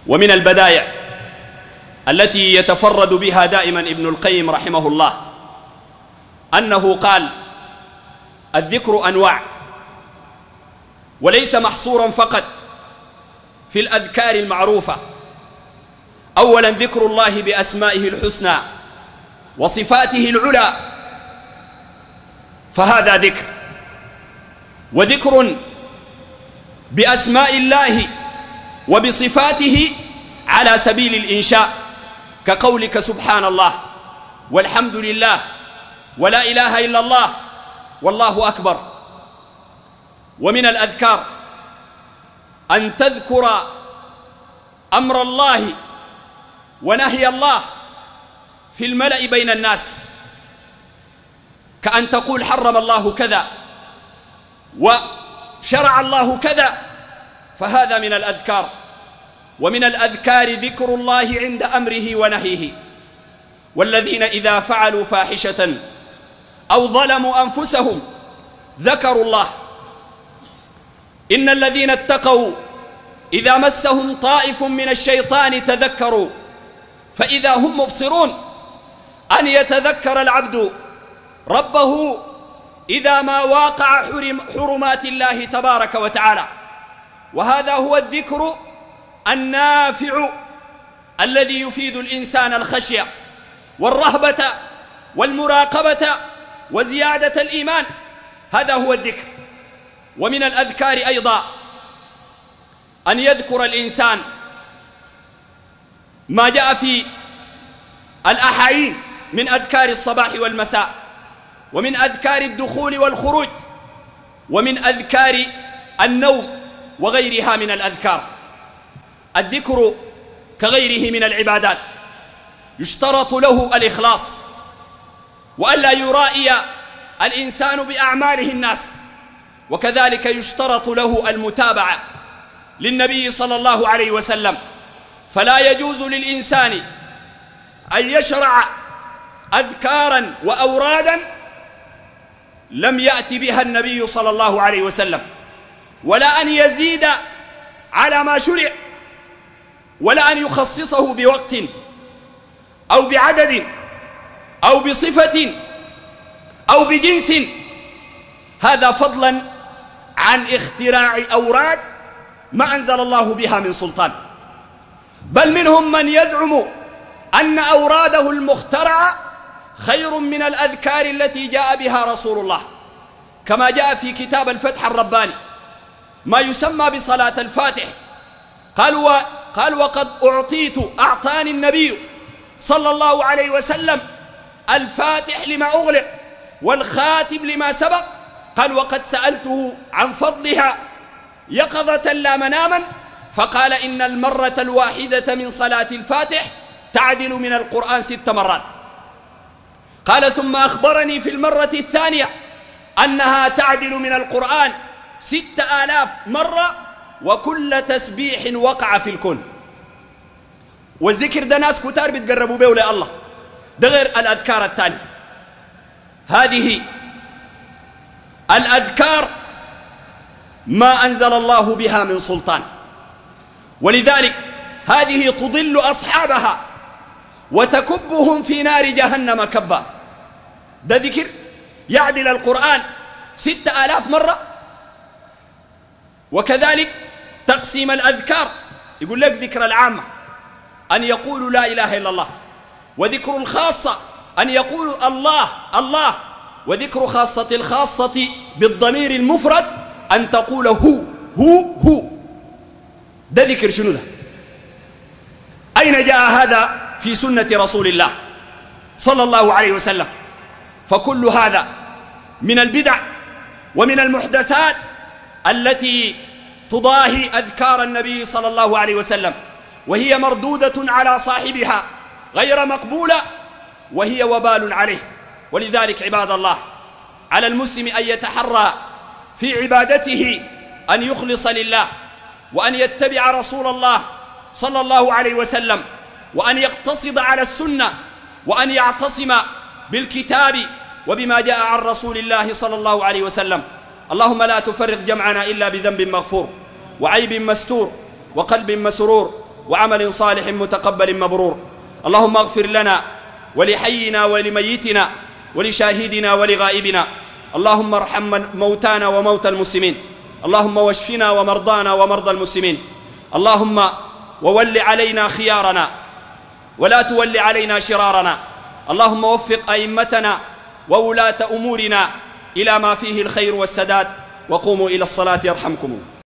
ومن البدائع التي يتفرد بها دائما ابن القيم رحمه الله أنه قال: الذكر أنواع، وليس محصورا فقط في الأذكار المعروفة. أولا ذكر الله بأسمائه الحسنى وصفاته العلى، فهذا ذكر. وذكر بأسماء الله وبصفاته على سبيل الإنشاء، كقولك سبحان الله والحمد لله ولا إله إلا الله والله أكبر. ومن الأذكار أن تذكر أمر الله ونهي الله في الملأ بين الناس، كأن تقول حرم الله كذا وشرع الله كذا، فهذا من الأذكار. ومن الأذكار ذكر الله عند أمره ونهيه. والذين إذا فعلوا فاحشة أو ظلموا أنفسهم ذكروا الله. إن الذين اتقوا إذا مسهم طائف من الشيطان تذكروا فإذا هم مبصرون. أن يتذكر العبد ربه إذا ما واقع حرمات الله تبارك وتعالى، وهذا هو الذكر النافع الذي يفيد الإنسان الخشية والرهبة والمراقبة وزيادة الإيمان، هذا هو الذكر. ومن الأذكار أيضا أن يذكر الإنسان ما جاء في الأحايين من أذكار الصباح والمساء، ومن أذكار الدخول والخروج، ومن أذكار النوم وغيرها من الأذكار. الذكر كغيره من العبادات يشترط له الإخلاص، وألا يرائي الإنسان بأعماله الناس، وكذلك يشترط له المتابعة للنبي صلى الله عليه وسلم. فلا يجوز للإنسان أن يشرع أذكارا وأورادا لم يأتي بها النبي صلى الله عليه وسلم، ولا أن يزيد على ما شرع، ولا أن يخصصه بوقت أو بعدد أو بصفة أو بجنس، هذا فضلا عن اختراع أوراد ما أنزل الله بها من سلطان. بل منهم من يزعم أن أوراده المخترعة خير من الأذكار التي جاء بها رسول الله، كما جاء في كتاب الفتح الرباني ما يسمى بصلاة الفاتح. قال وقد أعطاني النبي صلى الله عليه وسلم الفاتح لما أغلق والخاتم لما سبق. قال وقد سألته عن فضلها يقظة لا مناما، فقال إن المرة الواحدة من صلاة الفاتح تعدل من القرآن 6 مرات. قال ثم أخبرني في المرة الثانية أنها تعدل من القرآن 6000 مرة، وكل تسبيح وقع في الكون. والذكر ده ناس كتار بيتقربوا به ولا الله، ده غير الأذكار الثانية. هذه الأذكار ما أنزل الله بها من سلطان، ولذلك هذه تضل أصحابها وتكبهم في نار جهنم كبا. ده ذكر يعدل القرآن 6000 مرة. وكذلك تقسيم الأذكار، يقول لك ذكر العامة أن يقولوا لا إله إلا الله، وذكر الخاصة أن يقولوا الله الله، وذكر خاصة الخاصة بالضمير المفرد أن تقول هو هو هو. ده ذكر شنو ده؟ أين جاء هذا في سنة رسول الله صلى الله عليه وسلم؟ فكل هذا من البدع ومن المحدثات التي تضاهي أذكار النبي صلى الله عليه وسلم، وهي مردودة على صاحبها غير مقبولة، وهي وبال عليه. ولذلك عباد الله على المسلم أن يتحرى في عبادته أن يخلص لله، وأن يتبع رسول الله صلى الله عليه وسلم، وأن يقتصد على السنة، وأن يعتصم بالكتاب وبما جاء عن رسول الله صلى الله عليه وسلم. اللهم لا تفرق جمعنا إلا بذنب مغفور وعيب مستور وقلب مسرور وعمل صالح متقبل مبرور. اللهم اغفر لنا ولحينا ولميتنا ولشاهدنا ولغائبنا. اللهم ارحم موتانا وموتى المسلمين. اللهم واشفنا ومرضانا ومرضى المسلمين. اللهم وول علينا خيارنا ولا تول علينا شرارنا. اللهم وفق أئمتنا وولاة أمورنا إلى ما فيه الخير والسداد. وقوموا إلى الصلاة يرحمكم الله.